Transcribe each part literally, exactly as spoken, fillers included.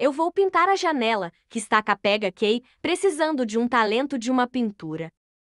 Eu vou pintar a janela, que está capenga Kay, precisando de um talento de uma pintura.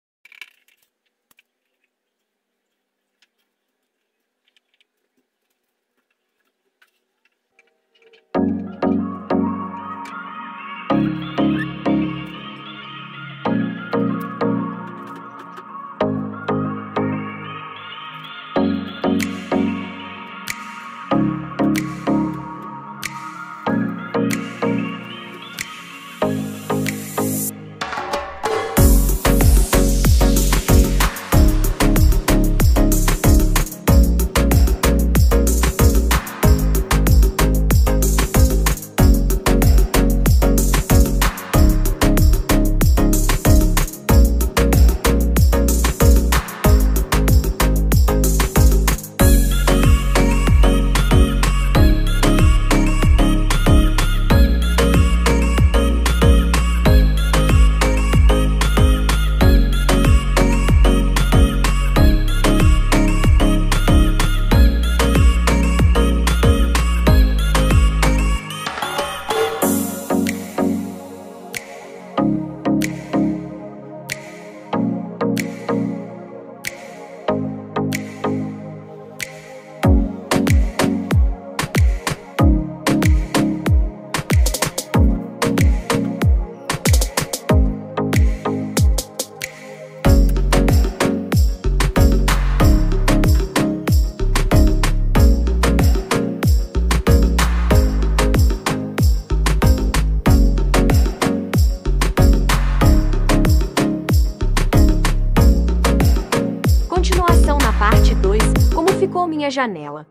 Continuação na parte dois, como ficou minha janela.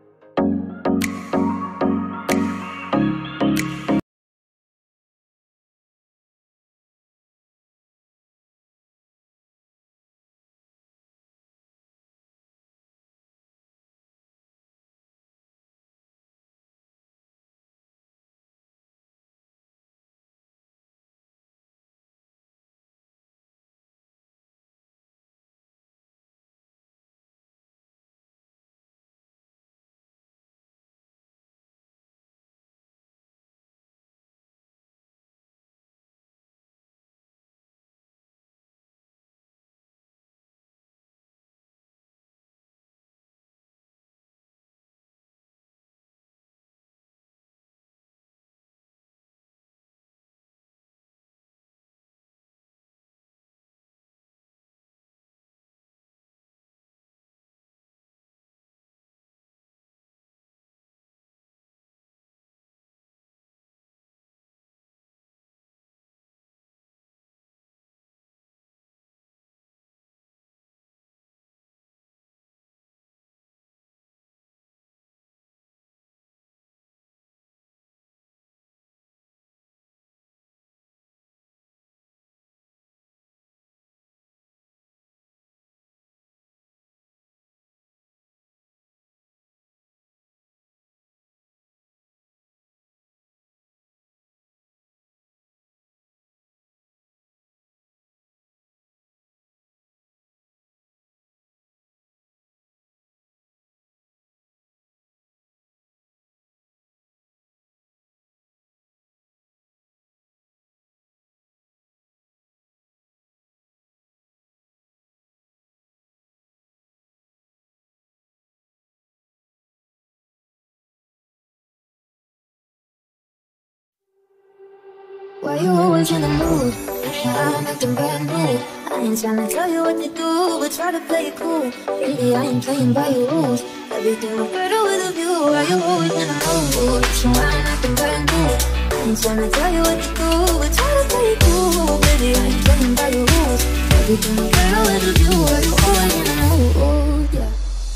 Why you always in the mood? I'm acting brand new. I ain't tryna tell you what to do, but try to play it cool. Baby, I ain't playing by your rules. Everything look better with a view. Why you always in the mood? So I'm acting brand new. I ain't tryna tell you what to do, but try to play it cool. Baby, I ain't playing by your rules. Everything look better with a view. Why you always in the mood? Yeah.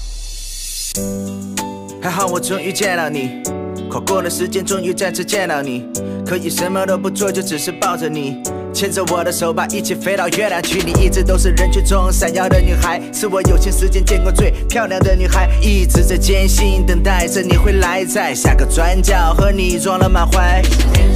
还好我终于见到你，跨过了时间，终于再次见到你。可以什么都不做，就只是抱着你，牵着我的手吧，一起飞到月亮去。你一直都是人群中闪耀的女孩，是我有生之年见过最漂亮的女孩。一直在艰辛等待着你会来，在下个转角和你撞了满怀。